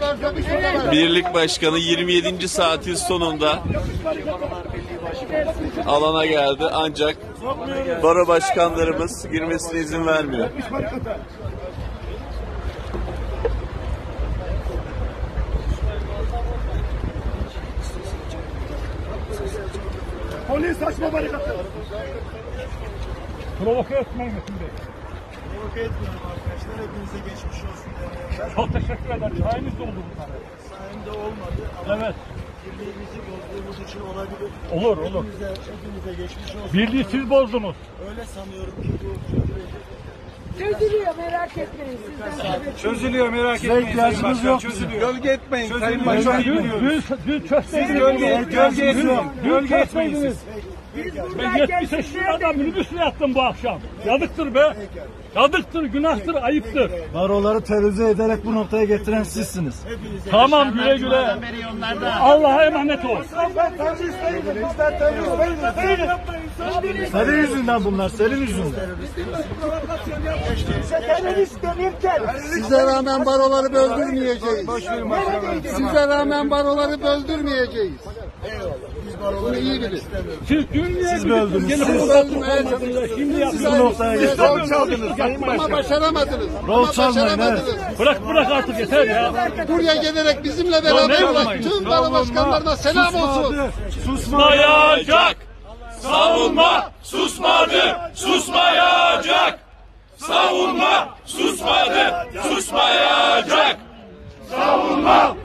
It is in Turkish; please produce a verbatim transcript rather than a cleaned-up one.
Birlik Başkanı yirmi yedinci saatin sonunda alana geldi ancak baro başkanlarımız girmesine izin vermiyor. Polis açma barikatı. Provoke etmeyin Metin Bey. Provoke etmiyorum arkadaşlar. Hepinize geçmiş olsun. Çok teşekkür ederim. Sayenizde oldu bunlar. Sayemde olmadı ama evet. Birliğimizi bozduğumuz için olabilir. Olur olur. Hepinize, hepinize geçmiş olsun. Birliği siz bozdunuz. Öyle sanıyorum ki bu çözülecek. Çözülüyor, merak etmeyin. Sizden Çözülüyor, merak etmeyin. ihtiyacımız yok. Çözülüyor. Gölge etmeyin. Sayın Başkan, dün, dün, dün kösteydiniz. Gölge, gölge etmeyin. Dün Gölge etmeyin kösteydiniz. Biz Ben buradayken yetmiş siz yaşında minibüsle yattım bu akşam. Yazıktır be. Yazıktır, günahtır, ayıptır. Baroları terörize ederek bu noktaya getiren sizsiniz. Tamam, güle güle. Allah'a emanet ol. Senin yüzünden bunlar, senin yüzünden. terörist denirken Size rağmen baroları böldürmeyeceğiz. Size rağmen baroları böldürmeyeceğiz. Bunu iyi bilin. Siz dün niye Siz böldünüz. Siz Siz böldünüz. Şimdi Siz bu noktaya Siz getirdiniz. rol çaldınız ama başaramadınız. Rol Ama çalmayın, başaramadınız. Bırak bırak artık yeter ya. Buraya gelerek bizimle Ya beraber ne olan yapmayın? tüm baro başkanlarına selam olsun. Susmayacak! Savunma susmadı, susmayacak! Savunma susmadı, susmayacak! Savunma